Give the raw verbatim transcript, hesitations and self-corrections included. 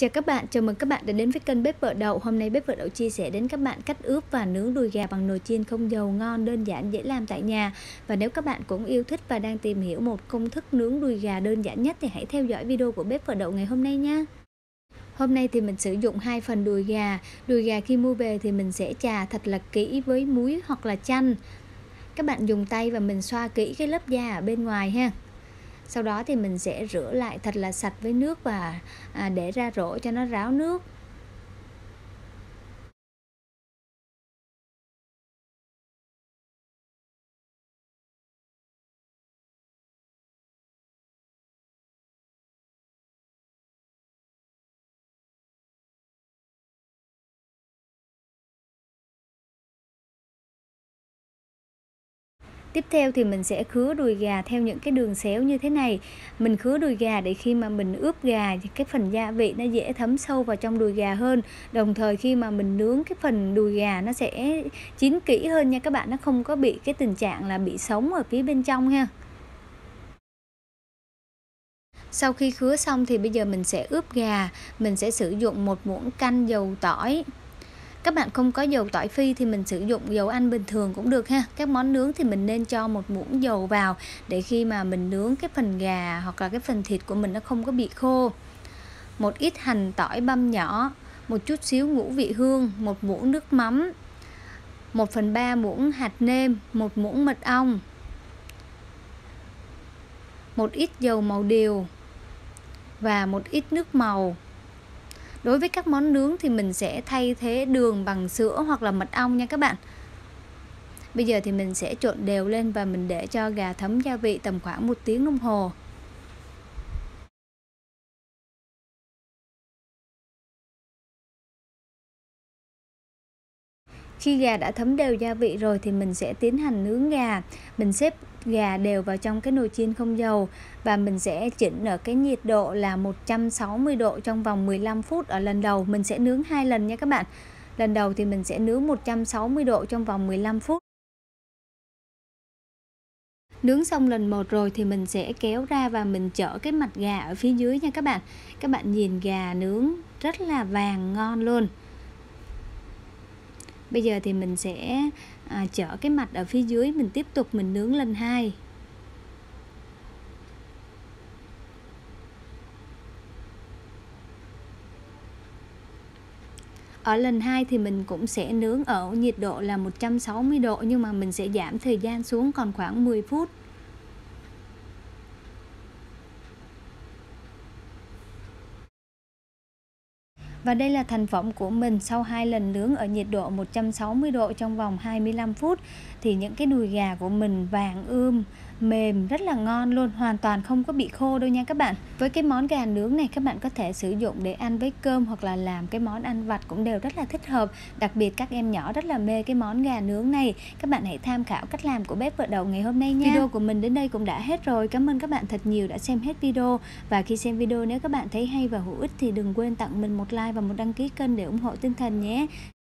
Chào các bạn, chào mừng các bạn đã đến với kênh Bếp Vợ Đậu. Hôm nay Bếp Vợ Đậu chia sẻ đến các bạn cách ướp và nướng đùi gà bằng nồi chiên không dầu ngon, đơn giản, dễ làm tại nhà. Và nếu các bạn cũng yêu thích và đang tìm hiểu một công thức nướng đùi gà đơn giản nhất thì hãy theo dõi video của Bếp Vợ Đậu ngày hôm nay nha. Hôm nay thì mình sử dụng hai phần đùi gà. Đùi gà khi mua về thì mình sẽ chà thật là kỹ với muối hoặc là chanh. Các bạn dùng tay và mình xoa kỹ cái lớp da ở bên ngoài ha. Sau đó thì mình sẽ rửa lại thật là sạch với nước và à, để ra rổ cho nó ráo nước. Tiếp theo thì mình sẽ khứa đùi gà theo những cái đường xéo như thế này. Mình khứa đùi gà để khi mà mình ướp gà thì cái phần gia vị nó dễ thấm sâu vào trong đùi gà hơn. Đồng thời khi mà mình nướng cái phần đùi gà nó sẽ chín kỹ hơn nha các bạn, nó không có bị cái tình trạng là bị sống ở phía bên trong ha. Sau khi khứa xong thì bây giờ mình sẽ ướp gà. Mình sẽ sử dụng một muỗng canh dầu tỏi. Các bạn không có dầu tỏi phi thì mình sử dụng dầu ăn bình thường cũng được ha. Các món nướng thì mình nên cho một muỗng dầu vào để khi mà mình nướng cái phần gà hoặc là cái phần thịt của mình nó không có bị khô. Một ít hành tỏi băm nhỏ, một chút xíu ngũ vị hương, một muỗng nước mắm, một phần ba muỗng hạt nêm, một muỗng mật ong, một ít dầu màu điều và một ít nước màu. Đối với các món nướng thì mình sẽ thay thế đường bằng sữa hoặc là mật ong nha các bạn. Bây giờ thì mình sẽ trộn đều lên và mình để cho gà thấm gia vị tầm khoảng một tiếng đồng hồ. Khi gà đã thấm đều gia vị rồi thì mình sẽ tiến hành nướng gà. Mình xếp gà đều vào trong cái nồi chiên không dầu và mình sẽ chỉnh ở cái nhiệt độ là một trăm sáu mươi độ trong vòng mười lăm phút ở lần đầu. Mình sẽ nướng hai lần nha các bạn. Lần đầu thì mình sẽ nướng một trăm sáu mươi độ trong vòng mười lăm phút. Nướng xong lần một rồi thì mình sẽ kéo ra và mình chở cái mặt gà ở phía dưới nha các bạn. Các bạn nhìn gà nướng rất là vàng ngon luôn. Bây giờ thì mình sẽ à, chở cái mặt ở phía dưới, mình tiếp tục mình nướng lần hai. Ở lần hai thì mình cũng sẽ nướng ở nhiệt độ là một trăm sáu mươi độ nhưng mà mình sẽ giảm thời gian xuống còn khoảng mười phút. Và đây là thành phẩm của mình sau hai lần nướng ở nhiệt độ một trăm sáu mươi độ trong vòng hai mươi lăm phút. Thì những cái đùi gà của mình vàng ươm, mềm, rất là ngon luôn, hoàn toàn không có bị khô đâu nha các bạn. Với cái món gà nướng này các bạn có thể sử dụng để ăn với cơm hoặc là làm cái món ăn vặt cũng đều rất là thích hợp. Đặc biệt các em nhỏ rất là mê cái món gà nướng này. Các bạn hãy tham khảo cách làm của Bếp Vợ Đậu ngày hôm nay nha. Video của mình đến đây cũng đã hết rồi. Cảm ơn các bạn thật nhiều đã xem hết video. Và khi xem video nếu các bạn thấy hay và hữu ích thì đừng quên tặng mình một like và một đăng ký kênh để ủng hộ tinh thần nhé.